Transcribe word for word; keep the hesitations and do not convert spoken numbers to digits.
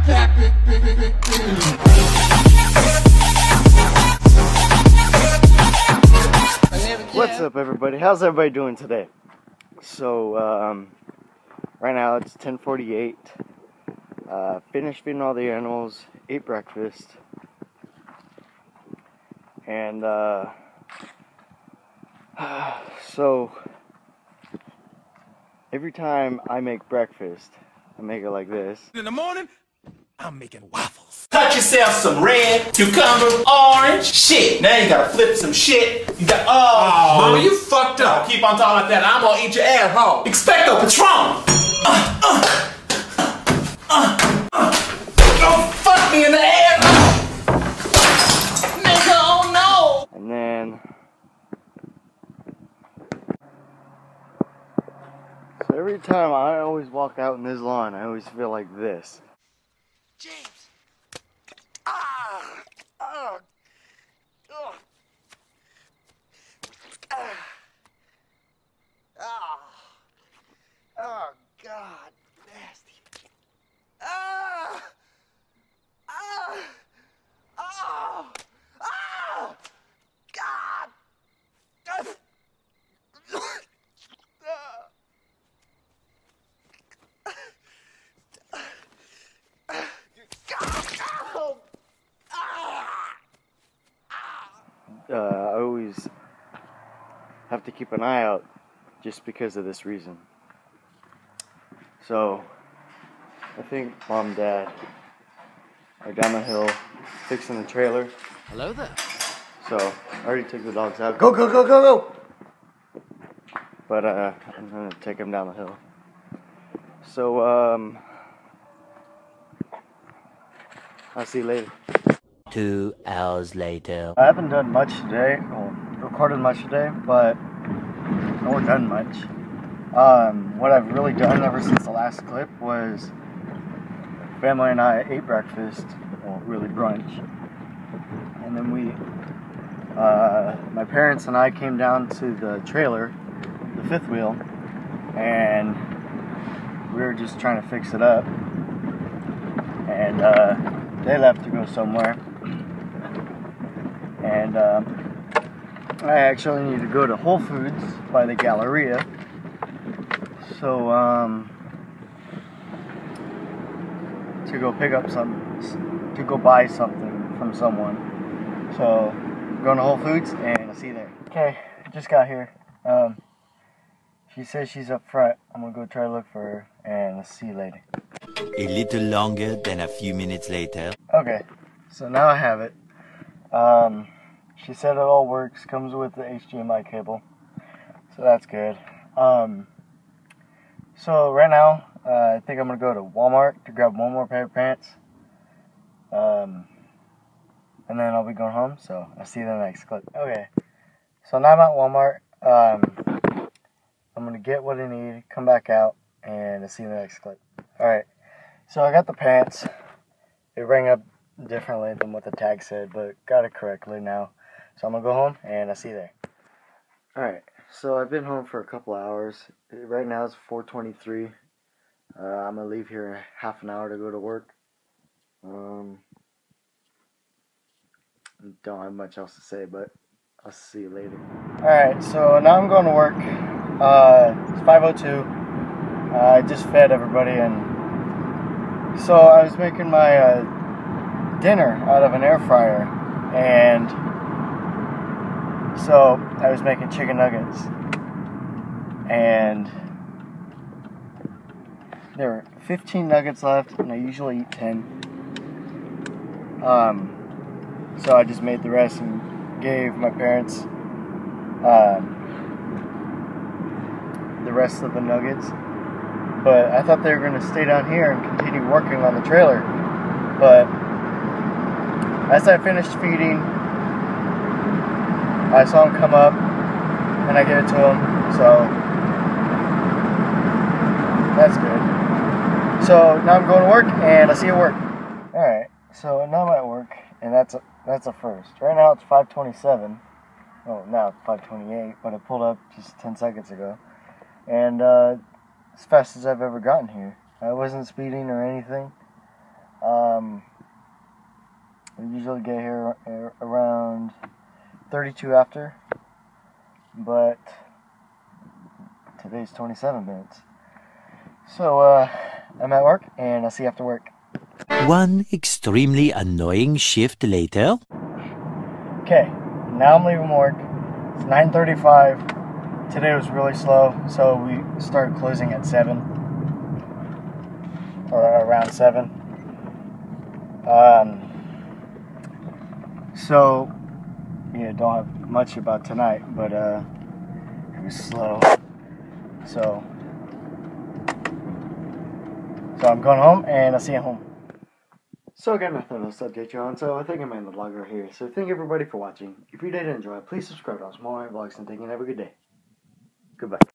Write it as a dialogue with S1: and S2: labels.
S1: What's up, everybody? How's everybody doing today? So, um, right now it's ten forty-eight. Uh, finished feeding all the animals, ate breakfast, and uh, so every time I make breakfast, I make it like this.
S2: In the morning, I'm making waffles. Cut yourself some red, cucumber, orange. Shit. Now you gotta flip some shit. You got oh,
S3: oh mama, you fucked up.
S2: Keep on talking like that. I'm gonna eat your asshole. Expecto Patron. Uh, uh, uh, uh. Don't fuck me in the ass. Nigga, oh no.
S1: And then so every time I always walk out in this lawn, I always feel like this.
S2: James. Ah! Oh! Oh! Ah! Oh! Oh, God. Nasty. Ah! Ah! Oh! Oh! God!
S1: Uh, I always have to keep an eye out just because of this reason. So, I think Mom and Dad are down the hill fixing the trailer.
S3: Hello there.
S1: So, I already took the dogs out. Go, go, go, go, go! But uh, I'm going to take them down the hill. So, um, I'll see you later.
S4: Two hours later.
S1: I haven't done much today, well, recorded much today, but nor done much. Um, what I've really done ever since the last clip was family and I ate breakfast, well, really brunch, and then we, uh, my parents and I came down to the trailer, the fifth wheel, and we were just trying to fix it up, and uh, they left to go somewhere. And um, I actually need to go to Whole Foods by the Galleria. So, um, to go pick up some, to go buy something from someone. So, I'm going to Whole Foods and I'll see you there. Okay, just got here. Um, she says she's up front. I'm going to go try to look for her and I'll see you later.
S4: A little longer than a few minutes later.
S1: Okay, so now I have it. Um, she said it all works, comes with the H D M I cable, so that's good. Um, so right now, uh, I think I'm going to go to Walmart to grab one more pair of pants, um, and then I'll be going home, so I'll see you in the next clip. Okay, so now I'm at Walmart. um, I'm going to get what I need, come back out, and I'll see you in the next clip. Alright, so I got the pants. It rang up differently than what the tag said, but got it correctly now. So I'm gonna go home and I'll see you there. Alright, so I've been home for a couple hours. Right now it's four twenty-three. Uh, I'm gonna leave here in half an hour to go to work. Um, don't have much else to say, but I'll see you later. Alright, so now I'm going to work. Uh, it's five oh two. Uh, I just fed everybody, and so I was making my uh, dinner out of an air fryer, and so I was making chicken nuggets, and there were fifteen nuggets left, and I usually eat ten. Um, so I just made the rest and gave my parents um, the rest of the nuggets. But I thought they were going to stay down here and continue working on the trailer. But as I finished feeding, I saw him come up, and I gave it to him, so that's good. So now I'm going to work, and I'll see you at work. Alright, so now I'm at work, and that's a, that's a first. Right now it's five twenty-seven. Oh, now it's five twenty-eight, but I pulled up just ten seconds ago. And uh, as fast as I've ever gotten here. I wasn't speeding or anything. Uh, usually get here around thirty-two after, but today's twenty-seven minutes. So uh, I'm at work, and I'll see you after work.
S4: One extremely annoying shift later.
S1: Okay, now I'm leaving work. It's nine thirty-five. Today was really slow, so we started closing at seven, or around seven. Um, so, yeah, don't have much about tonight, but uh, it was slow. So, so I'm going home, and I'll see you at home. So again, I thought I'll update you on, so I think I'm in the vlog right here. So thank everybody for watching. If you did enjoy, please subscribe to us more vlogs, and thank you and have a good day. Goodbye.